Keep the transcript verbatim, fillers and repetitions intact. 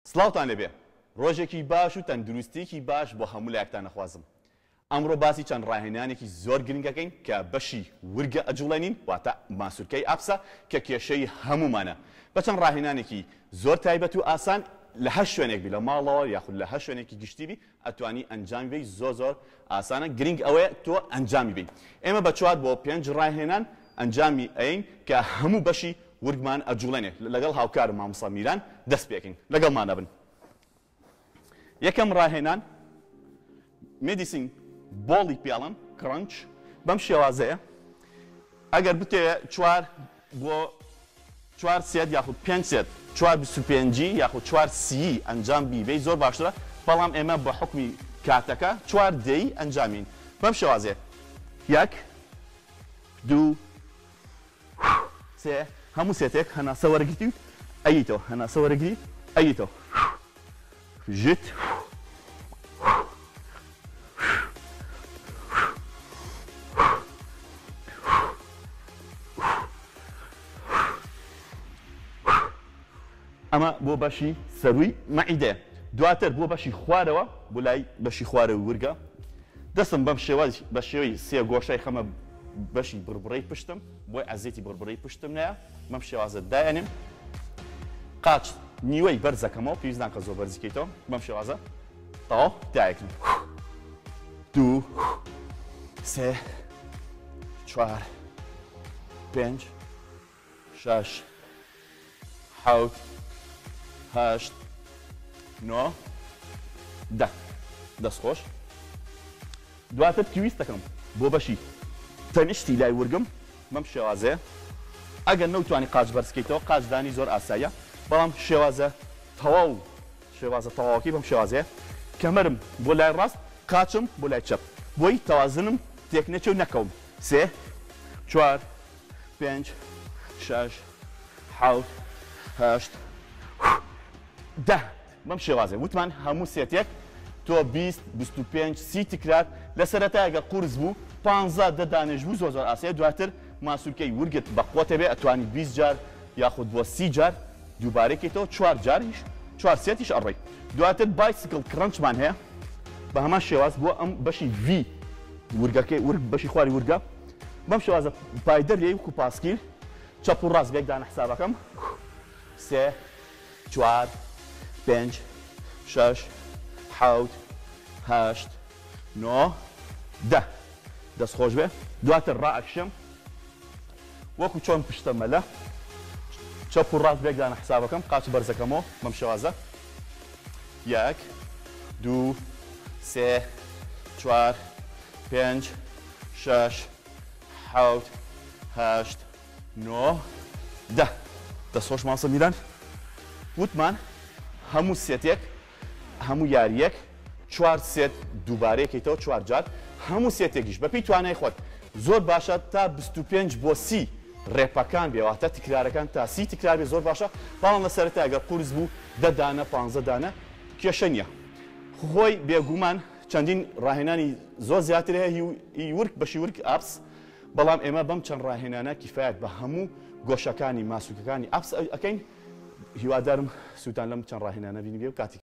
سڵاوتان لەبێ ڕۆژێکی باش و تەندروستیکی باش بۆ هەموو لایەکتان نەخوازم ئەمڕۆ باسی چەند ڕاهێنانێکی زۆر گرنگەکەین کە بەشی ورگە ئەجوڵێنین واتە ماسوورکەی ئاپسە کە کێشەی هەمومانە بە چەند ڕاهێنانێکی زۆر تایبەت و ئاسان لە هەر شوێنێک بی لە ماڵەوە یاخود لە هەر شوێنێکی گشتیبی ئەتوانی ئەنجامی بی زۆر زۆر ئاسانە گرنگ ئەوەیە تۆ ئەنجامی بی ئێمە بە چوار بۆ پێنج ڕاهێنان ئەنجامی ئەین کە هەموو بەشی ورگمان ئەجوڵێنێ لەگەڵ هاوکار مامۆستا میران دەست پێکەین لەگەڵمانە بن یەکەم ڕاهێنان مێدیسین بۆڵی پێڵەن کڕنچ بەم شێوازەیە ئەگەر بتەوێ چوار بۆ چوار سێت یاخود پێنج سێت چوار بیست و پێنجی یاخود چوار سی ئەنجام بیبێ زۆر باشترە بەڵام ئێمە بە حکمی کاتەکە چوار دەی ئەنجامین بەم شێوازەیە یەک دوو سێ هەموو سێتێک هەناسە وەرەگرتی ئەیتەوە هەناسە وەرەگری ئەیتەوە ژت ئەمە بۆ بەشی سەرووی مەعیدە دواتر بۆ بەشی خوارەوە بۆ لای بەشی خوارە ورگە دەستم بەم شێوەی بە شێوەی سێ گۆشەی خەمە بەشی بربڕەی پشتم بۆی ئەزێتی بربڕەی پشتم نایە بەم شێوازە دایەنێم قاچ نیوەی بەرزەکەمەوە پێویست ناکە زۆر بەرزیکەیتەوە بەم شێوازە تەواو دایەکەم دوو سێ چوار پێنج شەش حەوت هەشت نۆ دە دەستخۆش دواتر پێویست دەکەم بۆ بەشی تەنیشتی لای ورگم بەم شێوازەیە ئەگەر نەوتوانی قاچ بەرزکەیتەوە قاچدانی زۆر ئاساییە بەڵام شێوازە تەواو شێوازە تەواوەکەی بەم شێوازەیە کەمەرم بۆ لای ڕاست قاچم بۆ لای چەپ بۆی تەوازنم تێک نەچێ و نەکەوم سێ چوار پێنج شەش حەوت هەشت دە بەم شێوازێ وتمان هەموو سێتێک تۆ بیست بیست و پێنج سی تکرار لە سەرەتایەگە قورس بوو پانزە دە دانیش بوو زۆر زۆر ئاساییە دواتر ماسوورکەی ورگت بە قوتە بێ ئەتوانی بیست جار یاخود بۆ سی جار دووبارەکەیتەوە چوار جاریش چوار سێتیش ئەڕێی دواتر بایسکل کڕنچمان هەیە بە هەمان شێواز بۆ ئەم بەشی ڤی ورگەکەی ورگ بەشی خواری ورگە بەم شێوازە پایدەر لێ وەکو پاسکیل چەپ و ڕاست بێکدانە حسابەکەم سێ چوار پێنج شەش حەوت هەشت نۆ دە دەستخۆش بێ دواتر ڕائەکشم وەکو چۆن پشتە مەلە چەپ و ڕاست بێکدانە حسابەکەم قاچ بەرزەکەمەوە بەم شێوازە یەک دوو سێ چوار پێنج شەش حەوت هەشت نۆ دە دەستخۆش ماسە میران وتمان هەموو سێتێک هەموو یاریەک چوار سێت دووبارەیەکەیتەوە چوار جار هەموو سێتێکیش بەپی توانای خۆت زۆر باشە تا بیست و پێنج بۆ سی ڕێپەکان بێواتە تکرارەکان تا سی تکرار بێ زۆر باشە بەڵام لە سەرەتا ئەگەر قورس بوو دە دانە پانزە دانە کێشە نییە خۆی بێگومان چەندین ڕاهێنانی زۆر زیاتر هەیە هی ورگ بەشی ورگ ئاپس بەڵام ئێمە بەم چەند ڕاهێنانە کیفایەت بە هەموو گۆشەکانی ماسوولکەکانی ئاپس ئەەکەین هیوادارم سووتان لەم چەند ڕاهێنانە بینی بێ و کاتی